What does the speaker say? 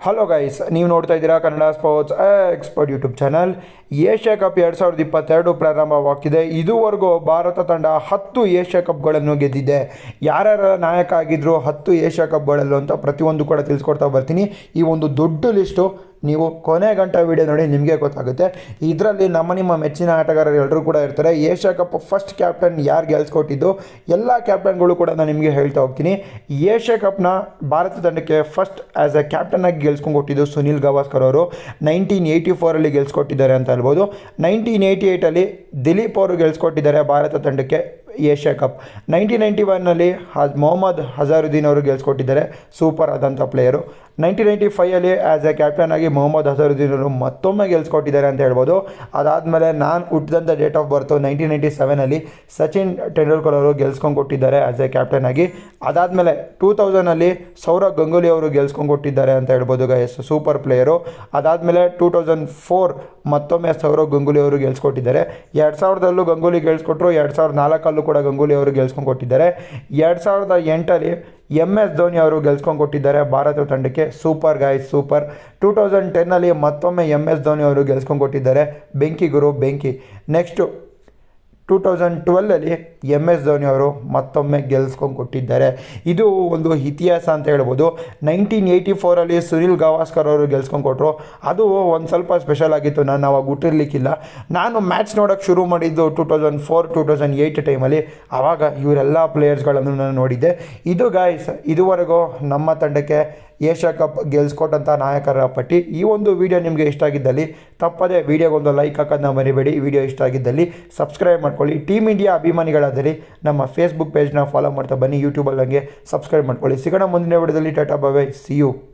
Hello guys, ನೀವು ನೋಡ್ತಾ ಇದ್ದೀರಾ Kannada sports expert YouTube channel. Asia cup 2022 ಪ್ರಾರಂಭವಾಗ್ತಿದೆ. ಇದುವರೆಗೂ ಭಾರತ ತಂಡ 10 ಏಷ್ಯಾ ಕಪ್ಗಳನ್ನು ಗೆದ್ದಿದೆ. ಯಾರ್ಯಾರ ನಾಯಕ ಆಗಿದ್ರು 10 ಏಷ್ಯಾ ಕಪ್ಗಳಲ್ಲೂ ಅಂತ ಪ್ರತಿಯೊಂದು ಕೂಡ ತಿಳಿಸ್ಕೊಡ್ತಾ ಬರ್ತೀನಿ. ಈ ಒಂದು ದೊಡ್ಡ ಲಿಸ್ಟು ನೀವು ಕೊನೆ ಗಂಟೆ ವೀಡಿಯೋ ನೋಡಿ ನಿಮಗೆ ಗೊತ್ತಾಗುತ್ತೆ. ಇದರಲ್ಲಿ ನಿಮ್ಮ ಮೆಚ್ಚಿನ ಆಟಗಾರರು ಎಲ್ಲರೂ ಕೂಡ ಇರ್ತಾರೆ. ಏಷ್ಯಾ ಕಪ್ ಫಸ್ಟ್ ಕ್ಯಾಪ್ಟನ್ ಯಾರು ಗೆಲ್ಸ್ಕೊಟ್ಟಿದ್ದು ಎಲ್ಲ ಕ್ಯಾಪ್ಟನ್ಗಳು ಕೂಡ ನಾನು ನಿಮಗೆ ಹೇಳ್ತಾ ಹೋಗ್ತೀನಿ. ಏಷ್ಯಾ ಕಪ್ನ ಭಾರತ ತಂಡಕ್ಕೆ ಫಸ್ಟ್ ಆ್ಯಸ್ ಎ ಕ್ಯಾಪ್ಟನ್ ಆಗಿ ಗೆಲ್ಸ್ಕೊಂಡು ಕೊಟ್ಟಿದ್ದು ಸುನಿಲ್ ಗವಾಸ್ಕರ್ ಅವರು 1984 ಗೆಲ್ಸ್ಕೊಟ್ಟಿದ್ದಾರೆ ಅಂತ ಹೇಳ್ಬೋದು. 1988 ದಿಲೀಪ್ ಅವರು ಗೆಲ್ಸ್ಕೊಟ್ಟಿದ್ದಾರೆ ಭಾರತ ತಂಡಕ್ಕೆ ಏಷ್ಯಾ ಕಪ್. 1991 ಮೊಹಮ್ಮದ್ ಅಜರುದ್ದೀನ್ ಅವರು ಗೆಲ್ಸ್ಕೊಟ್ಟಿದ್ದಾರೆ, ಸೂಪರ್ ಆದಂಥ ಪ್ಲೇಯರು. 1995 ಆ್ಯಸ್ ಎ ಕ್ಯಾಪ್ಟನ್ ಆಗಿ ಮೊಹಮ್ಮದ್ ಅಜರುದ್ದೀನ್ ಅವರು ಮತ್ತೊಮ್ಮೆ ಗೆಲ್ಸ್ಕೊಟ್ಟಿದ್ದಾರೆ ಅಂತ ಹೇಳ್ಬೋದು. ಅದಾದಮೇಲೆ ನಾನು ಹುಟ್ಟಿದಂಥ date of birth 1997 Sachin Tendulkar ಅವರು ಗೆಲ್ಸ್ಕೊಂಡು ಕೊಟ್ಟಿದ್ದಾರೆ ಆ್ಯಸ್ ಎ ಕ್ಯಾಪ್ಟನ್ ಆಗಿ. ಅದಾದಮೇಲೆ 2000 ಸೌರವ್ ಗಂಗೂಲಿ ಅವರು ಗೆಲ್ಸ್ಕೊಂಡು ಕೊಟ್ಟಿದ್ದಾರೆ ಅಂತ ಹೇಳ್ಬೋದು ಗೈಸ್, ಸೂಪರ್ ಪ್ಲೇಯರು. ಅದಾದಮೇಲೆ 2004 ಮತ್ತೊಮ್ಮೆ ಸೌರವ್ ಗಂಗೂಲಿ ಅವರು ಗೆಲ್ಸ್ಕೊಟ್ಟಿದ್ದಾರೆ. 2000 ಗಂಗೂಲಿ ಗೆಲ್ಸ್ಕೊಟ್ರು, 2004 ಕೂಡ ಗಂಗೂಲಿ ಅವರು ಗೆಲ್ಸ್ಕೊಂಡು ಕೊಟ್ಟಿದ್ದಾರೆ. 2008 MS ಧೋನಿ ಅವರು ಗೆಲ್ಸ್ಕೊಂಡು ಕೊಟ್ಟಿದ್ದಾರೆ ಭಾರತ ತಂಡಕ್ಕೆ, ಸೂಪರ್ ಗಾಯ್ಸ್, ಸೂಪರ್. 2010 ಮತ್ತೊಮ್ಮೆ MS ಧೋನಿ ಅವರು ಗೆಲ್ಸ್ಕೊಂಡು ಕೊಟ್ಟಿದ್ದಾರೆ, ಬೆಂಕಿ ಗುರು ಬೆಂಕಿ. ನೆಕ್ಸ್ಟು 2012 MS ಧೋನಿ ಅವರು ಮತ್ತೊಮ್ಮೆ ಗೆಲ್ಸ್ಕೊಂಡು ಕೊಟ್ಟಿದ್ದಾರೆ. ಇದು ಒಂದು ಇತಿಹಾಸ ಅಂತ ಹೇಳ್ಬೋದು. 1984 ಸುನಿಲ್ ಗವಾಸ್ಕರ್ ಅವರು ಗೆಲ್ಸ್ಕೊಂಡು ಕೊಟ್ಟರು. ಅದು ಒಂದು ಸ್ವಲ್ಪ ಸ್ಪೆಷಲ್ ಆಗಿತ್ತು, ನಾನು ಅವಾಗ ಹುಟ್ಟಿರ್ಲಿಕ್ಕಿಲ್ಲ. ನಾನು ಮ್ಯಾಚ್ ನೋಡೋಕ್ಕೆ ಶುರು ಮಾಡಿದ್ದು 2004-2008 ಟೈಮಲ್ಲಿ. ಆವಾಗ ಇವರೆಲ್ಲ ಪ್ಲೇಯರ್ಸ್ಗಳನ್ನು ನಾನು ನೋಡಿದ್ದೆ. ಇದು ಗಾಯ್ಸ್ ಇದುವರೆಗೂ ನಮ್ಮ ತಂಡಕ್ಕೆ ಏಷ್ಯಾ ಕಪ್ ಗೆಲ್ಸ್ಕೊಟ್ಟಂಥ ನಾಯಕರ ಪಟ್ಟಿ. ಈ ಒಂದು ವಿಡಿಯೋ ನಿಮಗೆ ಇಷ್ಟ ಆಗಿದ್ದಲ್ಲಿ ತಪ್ಪದೇ ವಿಡಿಯೋಗೊಂದು ಲೈಕ್ ಹಾಕೋದನ್ನ ಮರಿಬೇಡಿ. ವಿಡಿಯೋ ಇಷ್ಟ ಆಗಿದ್ದಲ್ಲಿ ಸಬ್ಸ್ಕ್ರೈಬ್ ಮಾಡ್ಕೊಳ್ಳಿ. ಟೀಮ್ ಇಂಡಿಯಾ ಅಭಿಮಾನಿಗಳಾದರೆ ನಮ್ಮ ಫೇಸ್ಬುಕ್ ಪೇಜ್ನ ಫಾಲೋ ಮಾಡ್ತಾ ಬನ್ನಿ. ಯೂಟ್ಯೂಬಲ್ಲಿ ನನಗೆ ಸಬ್ಸ್ಕ್ರೈಬ್ ಮಾಡ್ಕೊಳ್ಳಿ. ಸಿಗೋಣ ಮುಂದಿನ ವಿಡಿಯೋದಲ್ಲಿ. Tata bye bye, see you.